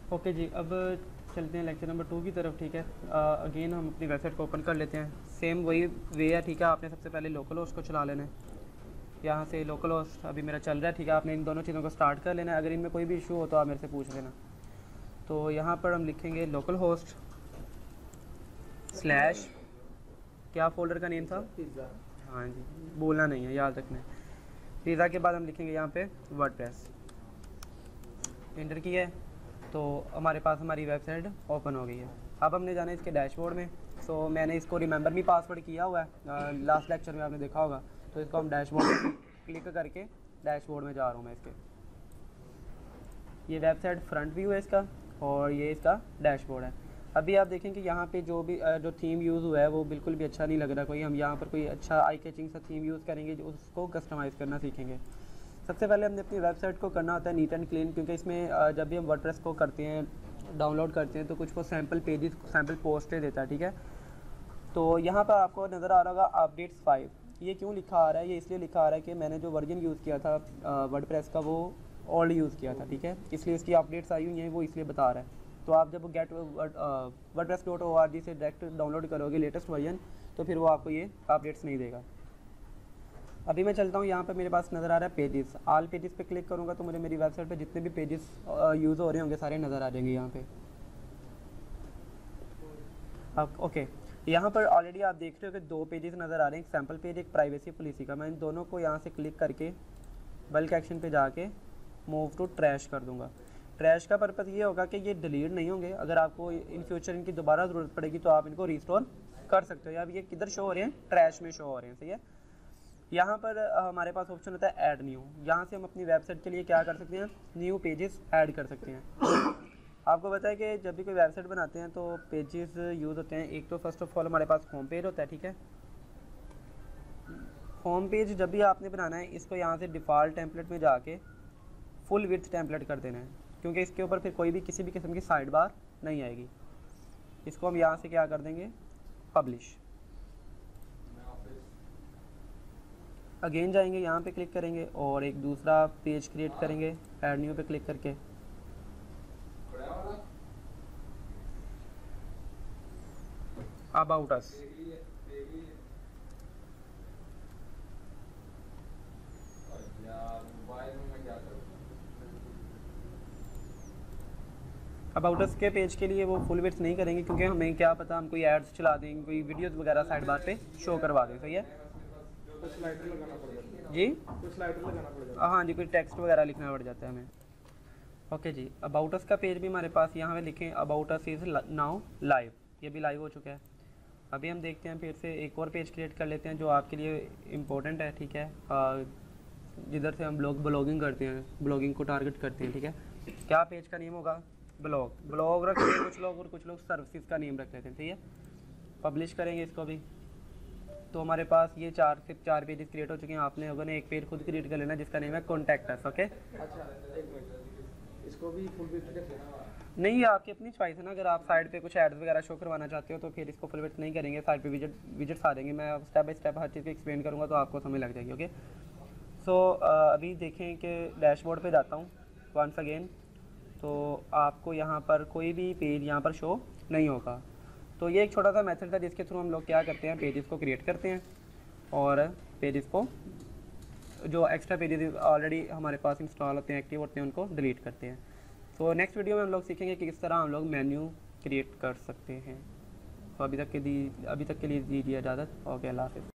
Okay जी, अब चलते हैं लेक्चर नंबर 2 की तरफ। ठीक है, अगेन हम अपनी वेबसाइट को ओपन कर लेते हैं। सेम वही वे है। ठीक है, आपने सबसे पहले लोकल होस्ट को चला लेना है। यहाँ से लोकल होस्ट अभी मेरा चल रहा है। ठीक है, आपने इन दोनों चीज़ों को स्टार्ट कर लेना है। अगर इनमें कोई भी इशू हो तो आप मेरे से पूछ लेना। तो यहाँ पर हम लिखेंगे लोकल होस्ट स्लैश, क्या फ़ोल्डर का नेम था? पिज़्ज़ा। हाँ जी, बोलना नहीं है, याद रखना है। पिज़्ज़ा के बाद हम लिखेंगे यहाँ पे वर्डप्रेस। एंटर किया है तो हमारे पास हमारी वेबसाइट ओपन हो गई है। अब हमने जाना है इसके डैशबोर्ड में। सो मैंने इसको रिमेंबर मी पासवर्ड किया हुआ है, लास्ट लेक्चर में आपने देखा होगा। तो इसको हम डैशबोर्ड में क्लिक करके डैशबोर्ड में जा रहा हूँ मैं इसके। ये वेबसाइट फ्रंट व्यू है इसका और ये इसका डैशबोर्ड है। अभी आप देखें कि यहाँ पे जो थीम यूज़ हुआ है वो बिल्कुल भी अच्छा नहीं लग रहा। कोई हम यहाँ पर कोई अच्छा आई कैचिंग सा थीम यूज़ करेंगे, जो उसको कस्टमाइज़ करना सीखेंगे। सबसे पहले हमने अपनी वेबसाइट को करना होता है नीट एंड क्लीन, क्योंकि इसमें जब भी हम वर्डप्रेस को करते हैं, डाउनलोड करते हैं, तो कुछ वो सैम्पल पेजेस, सैम्पल पोस्टें देता है। ठीक है, तो यहाँ पर आपको नज़र आ रहा होगा अपडेट्स 5। ये क्यों लिखा आ रहा है? ये इसलिए लिखा आ रहा है कि मैंने जो वर्जन यूज़ किया था वर्डप्रेस का वो ओल्ड यूज़ किया था। ठीक है, इसलिए इसकी अपडेट्स आई हुई हैं, वो इसलिए बता रहा है। तो आप जब गेट wordpress.org से डायरेक्ट डाउनलोड करोगे लेटेस्ट वर्जन, तो फिर वो आपको ये अपडेट्स नहीं देगा। अभी मैं चलता हूँ, यहाँ पे मेरे पास नज़र आ रहा है पेजेस। ऑल पेजेस पे क्लिक करूँगा तो मुझे मेरी वेबसाइट पे जितने भी पेजेस यूज़ हो रहे होंगे सारे नज़र आ जाएंगे यहाँ पे। अब ओके, यहाँ पर ऑलरेडी आप देख रहे हो कि 2 पेजेस नज़र आ रहे हैं, एक सैम्पल पेज, एक प्राइवेसी पॉलिसी का। मैं इन दोनों को यहाँ से क्लिक करके बल्क एक्शन पे जाके मूव टू ट्रैश कर दूँगा। ट्रैश का पर्पज़ ये होगा कि ये डिलीट नहीं होंगे। अगर आपको इन फ्यूचर इनकी दोबारा ज़रूरत पड़ेगी तो आप इनको रिस्टोर कर सकते हो। अब ये किधर शो हो रहे हैं? ट्रैश में शो हो रहे हैं। सही है। यहाँ पर हमारे पास ऑप्शन होता है ऐड न्यू। यहाँ से हम अपनी वेबसाइट के लिए क्या कर सकते हैं? न्यू पेजेस ऐड कर सकते हैं। आपको पता है कि जब भी कोई वेबसाइट बनाते हैं तो पेजेस यूज़ होते हैं। एक तो फर्स्ट ऑफ ऑल हमारे पास होम पेज होता है। ठीक है, होम पेज जब भी आपने बनाना है, इसको यहाँ से डिफ़ॉल्ट टेम्पलेट में जाके फुल विड्थ टेम्पलेट कर देना है, क्योंकि इसके ऊपर फिर कोई भी किसी भी किस्म की साइड बार नहीं आएगी। इसको हम यहाँ से क्या कर देंगे? पब्लिश। अगेन जाएंगे, यहाँ पे क्लिक करेंगे और एक दूसरा पेज क्रिएट करेंगे ऐड न्यू पे क्लिक करके। अबाउट अस, अबाउट अस के पेज के लिए वो फुल विड्थ नहीं करेंगे, क्योंकि हमें क्या पता हम कोई एड्स चला देंगे, कोई वीडियोस वगैरह साइड बार पे शो करवा दें। सही है कुछ स्लाइडर लगाना पड़ जाता है जी, कुछ स्लाइडर लगाना पड़ जाता हाँ जी, कोई टेक्स्ट वगैरह लिखना पड़ जाता है हमें। ओके जी, अबाउट अस का पेज भी हमारे पास यहाँ पे लिखें about us is now live. ये भी लाइव हो चुका है। अभी हम देखते हैं, फिर से एक और पेज क्रिएट कर लेते हैं जो आपके लिए इम्पोर्टेंट है। ठीक है, जिधर से हम ब्लॉगिंग करते हैं, ब्लॉगिंग को टारगेट करते हैं। ठीक है, क्या पेज का नेम होगा? ब्लॉग रखते हैं कुछ लोग, और कुछ लोग सर्विसेज का नेम रख लेते हैं। ठीक है, पब्लिश करेंगे इसको भी। तो हमारे पास ये सिर्फ 4 पेजेस क्रिएट हो चुके हैं। आपने होगा ना एक पेज खुद क्रिएट कर लेना जिसका नेम है कॉन्टैक्ट अस। ओके, है। अच्छा, एक मिनट, इसको भी फुल विड्थ कर देना। नहीं, ये आपकी अपनी चॉइस है ना। अगर आप साइड पे कुछ एड्स वगैरह शो करवाना चाहते हो तो फिर इसको फुल विड्थ नहीं करेंगे, साइड पे विजिट्स आ जाएंगे। मैं स्टेप बाय स्टेप हर चीज़ को एक्सप्लेन करूँगा तो आपको समझ लग जाएगी। ओके, सो अभी देखें कि डैशबोर्ड पे जाता हूँ वंस अगेन, तो आपको यहाँ पर कोई भी पेज यहाँ पर शो नहीं होगा। तो ये एक छोटा सा मेथड था जिसके थ्रू हम लोग क्या करते हैं, पेजेस को क्रिएट करते हैं और पेजेस को, जो एक्स्ट्रा पेजेस ऑलरेडी हमारे पास इंस्टॉल होते हैं, एक्टिव होते हैं, उनको डिलीट करते हैं। तो नेक्स्ट वीडियो में हम लोग सीखेंगे कि किस तरह हम लोग मेन्यू क्रिएट कर सकते हैं। तो अभी तक के लिए दीजिए इजाज़त। ओके, अल्लाह हाफ़िज़।